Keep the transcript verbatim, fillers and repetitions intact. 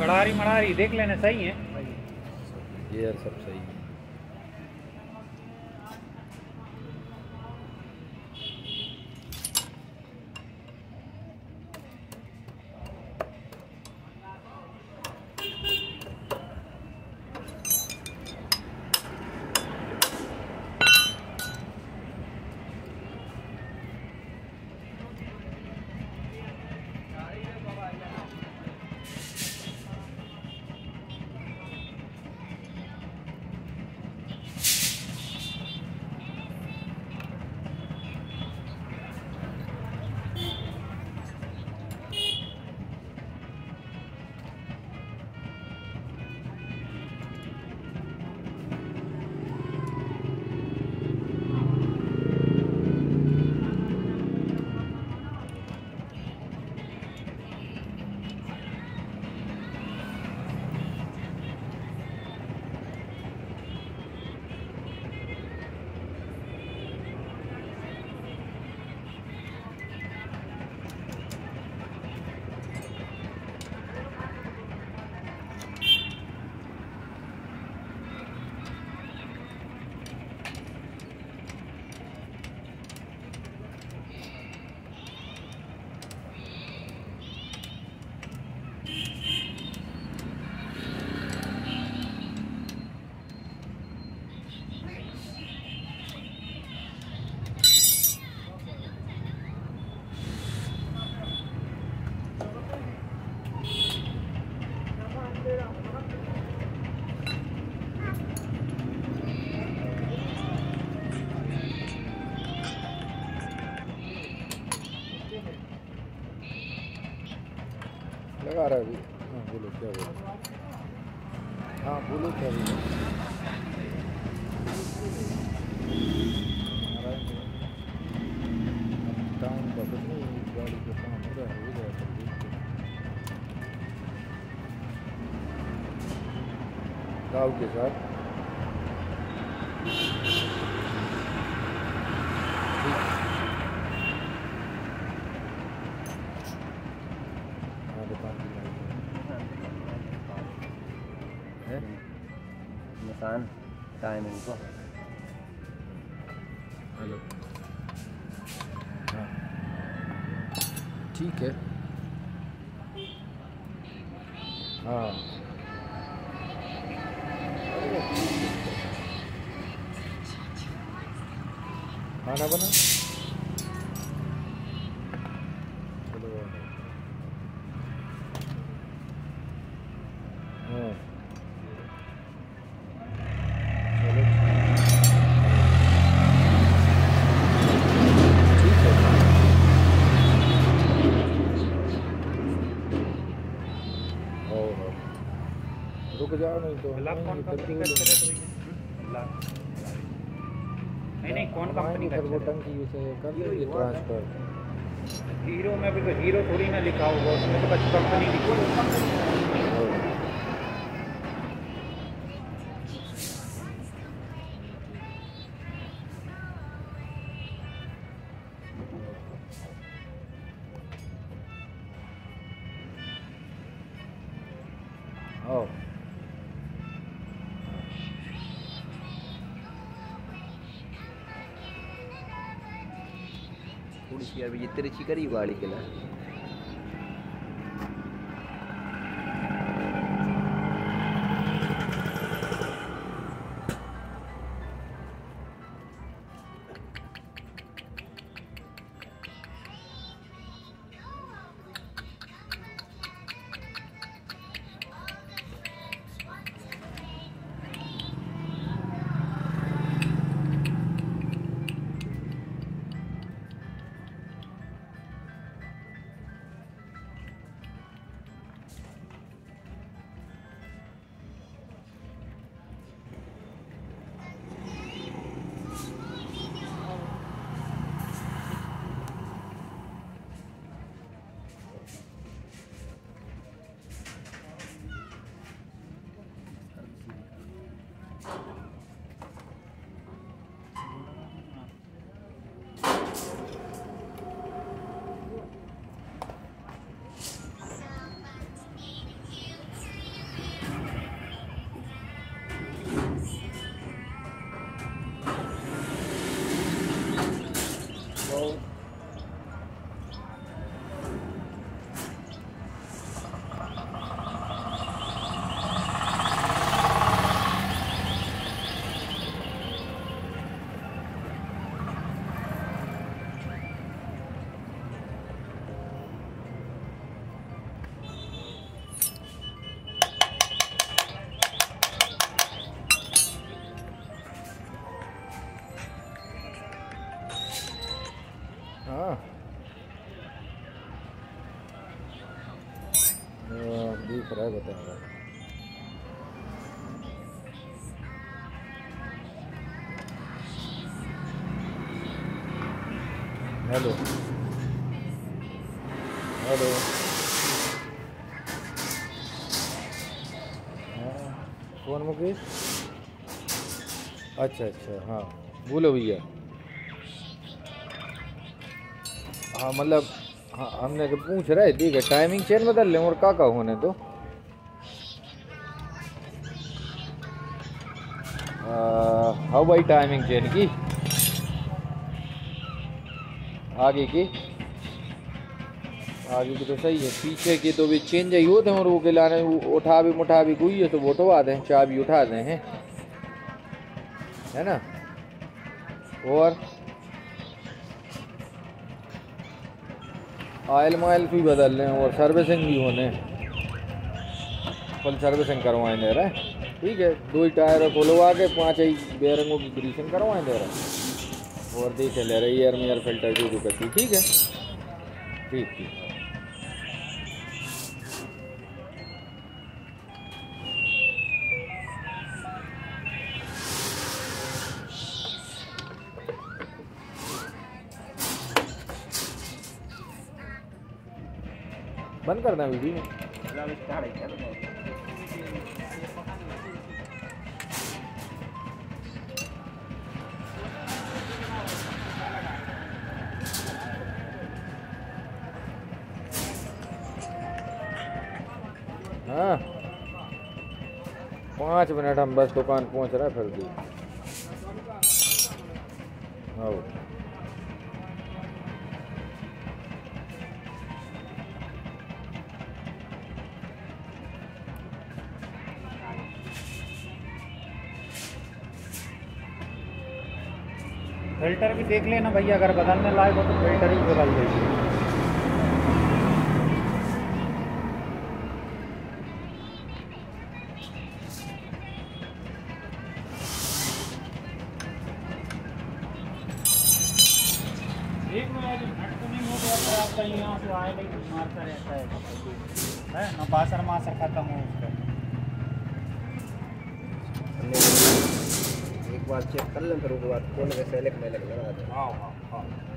कड़ारी मड़ारी देख लेना, सही है। गियर सब सही है। लगा रहा है अभी। हाँ बोलो क्या बोलो। हाँ बोलो क्या बोलो। टाइम का कुछ नहीं, गाड़ी का काम हो रहा है, हो जाएगा गाँव के साथ। निशान टाइमिंग को हेलो। हाँ ठीक है। हाँ खाना बना। चलो हाँ रुक जाओ, नहीं तो लाभ कौन कंपनी का चले तो लाभ नहीं नहीं कौन कंपनी का वो टंकी से कर देंगे ट्रांसफर। हीरो में भी तो हीरो थोड़ी ना लिखा होगा, उसमें तो बस कंपनी लिखी होगी। हाँ थोड़ी सी यार ये तेरी चिकरी गाड़ी के ना दिख रहा है बताएगा। हेलो हेलो हाँ कौन मुकेश? अच्छा अच्छा हाँ बोलो भैया। हाँ मतलब हाँ हमने तो पूछ रहे ठीक है टाइमिंग चेन बदल लें और का का होने तो हाँ भाई टाइमिंग चेन की आगे की आगे की तो सही है, पीछे की तो भी चेंज ही होते हैं और वो के लाने उठा भी मुठा भी कोई है तो वो उठवा दें, चाबी उठा दें हैं है ना। और ऑयल माइल भी बदल लें और सर्विसिंग भी होने, फुल सर्विसिंग करवाएं दे रहे ठीक है। दो ही टायर खुलवा के पाँच ही बेयरिंगों की ग्रीसिंग करवाएं दे रहे और देखे ले रहे एयर में एयर फिल्टर जो जो करती ठीक है। ठीक ठीक बंद करना वीडियो। हाँ पाँच मिनट हम बस दुकान पहुंच रहे फिर भी हाँ फिल्टर भी देख लेना भैया, अगर बदलने लायक हो तो फिल्टर ही बदल देंगे। एक में आज हट तो नहीं हो गया पर आपका यहाँ से आए लेकिन मारता रहता है है ना, बासर मासर खत्म हो उसका। एक बार चेक कर लें फिर उसके बाद खोल के सेलेक्ट में लग लगा दें। हाँ हाँ हाँ